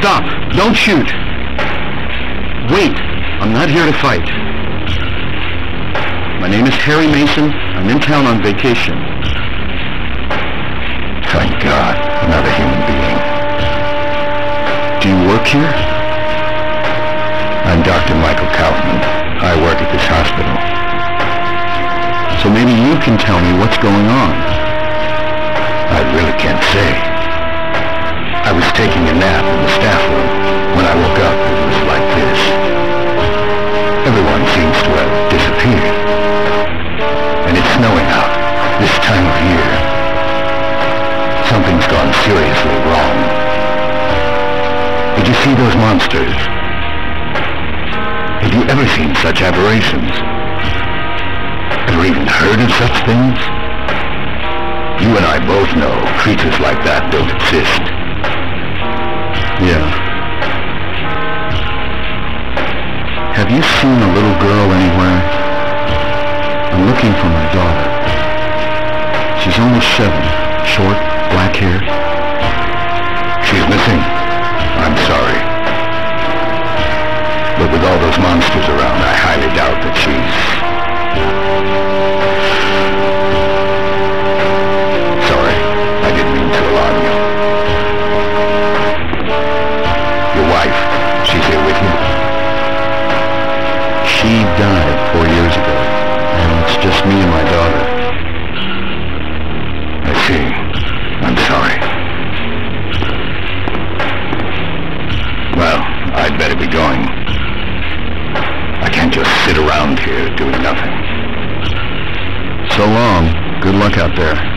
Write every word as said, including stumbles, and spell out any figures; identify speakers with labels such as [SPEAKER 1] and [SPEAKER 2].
[SPEAKER 1] Stop! Don't shoot! Wait! I'm not here to fight. My name is Harry Mason. I'm in town on vacation.
[SPEAKER 2] Thank God, another human being.
[SPEAKER 1] Do you work here?
[SPEAKER 2] I'm Doctor Michael Kaufman. I work at this hospital.
[SPEAKER 1] So maybe you can tell me what's going on.
[SPEAKER 2] I really can't say. I was taking a nap in the staff room. When I woke up, it was like this. Everyone seems to have disappeared. And it's snowing out, this time of year. Something's gone seriously wrong. Did you see those monsters? Have you ever seen such aberrations? Ever even heard of such things? You and I both know creatures like that don't exist.
[SPEAKER 1] Yeah. Have you seen a little girl anywhere? I'm looking for my daughter. She's only seven, short, black hair.
[SPEAKER 2] She's missing. I'm sorry. But with all those monsters around, I highly doubt that she's... Sorry, I didn't mean to alarm you. Your wife, she's here with you?
[SPEAKER 1] She died four years ago, and it's just me and my daughter.
[SPEAKER 2] I see. I'm sorry. Well, I'd better be going. I can't just sit around here doing nothing.
[SPEAKER 1] So long. Good luck out there.